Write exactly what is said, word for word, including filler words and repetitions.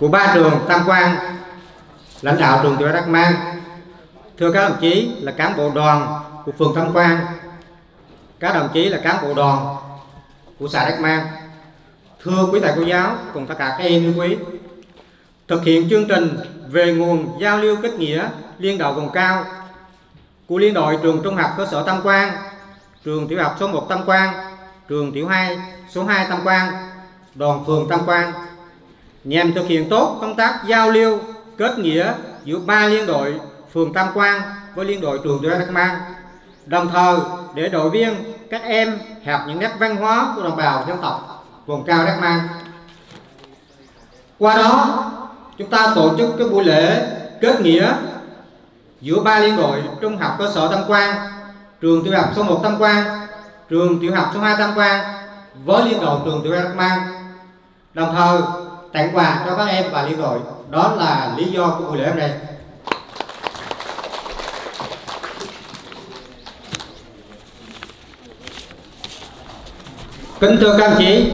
của ba trường Tam Quan, lãnh đạo trường tiểu học Đắc Mang, thưa các đồng chí là cán bộ đoàn của phường Tam Quan, các đồng chí là cán bộ đoàn của xã Đắc Mang, thưa quý thầy cô giáo cùng tất cả các em yêu quý. Thực hiện chương trình về nguồn giao lưu kết nghĩa liên đội vùng cao của liên đội trường trung học cơ sở Tam Quan, trường tiểu học số một Tam Quan, trường tiểu hai số hai Tam Quan, đoàn phường Tam Quan, nhằm thực hiện tốt công tác giao lưu kết nghĩa giữa ba liên đội phường Tam Quan với liên đội trường tiểu học Đắc Mang, đồng thời để đội viên các em học những nét văn hóa của đồng bào dân tộc vùng cao Đắc Mang. Qua đó chúng ta tổ chức cái buổi lễ kết nghĩa giữa ba liên đội trung học cơ sở Tam Quan, trường tiểu học số một Tam Quan, trường tiểu học số hai Tam Quan với liên đội trường tiểu học Đắc Mang, đồng thời tặng quà cho các em và liên đội. Đó là lý do của buổi lễ hôm nay. Kính thưa các đồng chí,